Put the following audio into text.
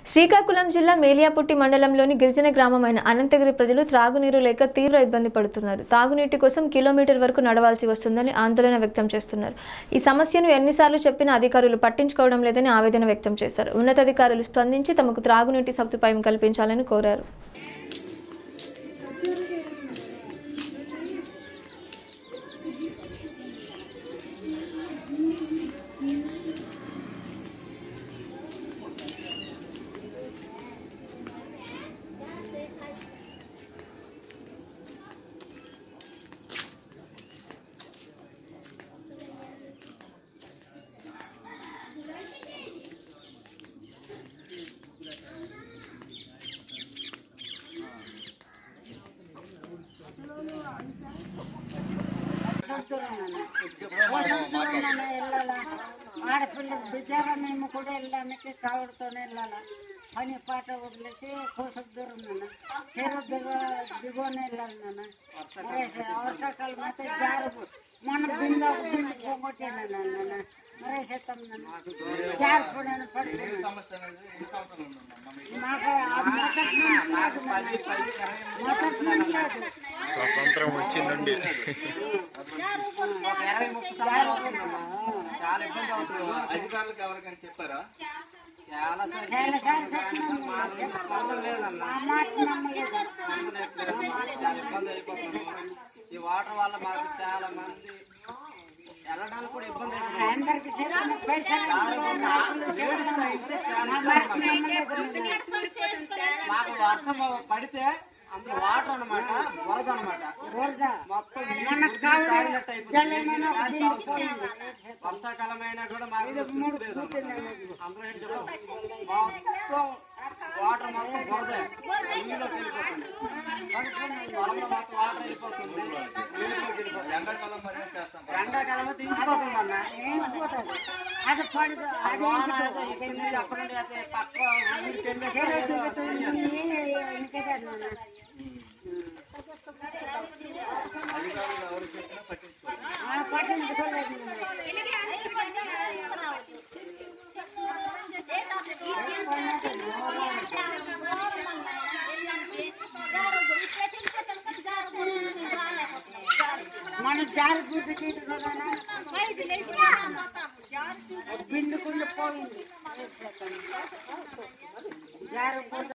శ్రీకాకుళం జిల్లా మేలియాపుట్టి మండలంలోని గిరిజన గ్రామమైన అనంతగిరి ప్రజలు త్రాగునీరు లేక తీవ్ర ఇబ్బంది పడుతున్నారు. తాగునీటి కోసం కిలోమీటర్ వరకు నడవాల్సి వస్తుందని ఆందోళన వ్యక్తం చేస్తున్నారు. ఈ సమస్యను ఎన్నిసార్లు చెప్పినా అధికారులు పట్టించుకోవడం లేదని ఆవేదన వ్యక్తం చేశారు. ఉన్నతాధికారులు స్పందించి తమకు త్రాగునీటి సదుపాయం కల్పించాలని కోరారు. ఆడపిల్లలు బిడ్డగా మేము కూడా వెళ్ళడానికి కావడతోనే వెళ్ళాలా. పని పాట వదిలేసి కోసం దూరం నాన్న చెరువు దిగువనే వెళ్ళాలి నాన్న. వర్షాకాలం అయితే జారు మన బిందు పోగొట్టాను నాన్న. మరే చేస్తాం నాన్న జారిపోయిన స్వతంత్రం వచ్చిందండి. చాలా ఇబ్బంది అవుతుంది. అధికారులకు ఎవరికైనా చెప్పారా? చాలా ఇబ్బంది అయిపోతుంది. ఈ వాటర్ వల్ల మాకు చాలా మంది వెళ్ళడానికి కూడా ఇబ్బంది అవుతుంది. మాకు వర్షం పడితే అందులో వాటర్ అనమాట, వరద అనమాట. మొత్తం వర్షాకాలమైనా కూడా మాకు అందులో మొత్తం వాటర్ మొత్తం వరదే నీళ్ళలోకి వెళ్ళిపోతుంది. పొలంలో మొత్తం వాటర్ వెళ్ళిపోతుంది. ఎండాకాలం మరి ఎండాకాలం అయితే ఇంకిపోతుంది అన్న. అక్కడ నుండి అయితే పక్క అధికారులు ఎవరు చెప్పినా పట్టించుకోలేదు. మన జారి బిందుకుండా పోయింది జారు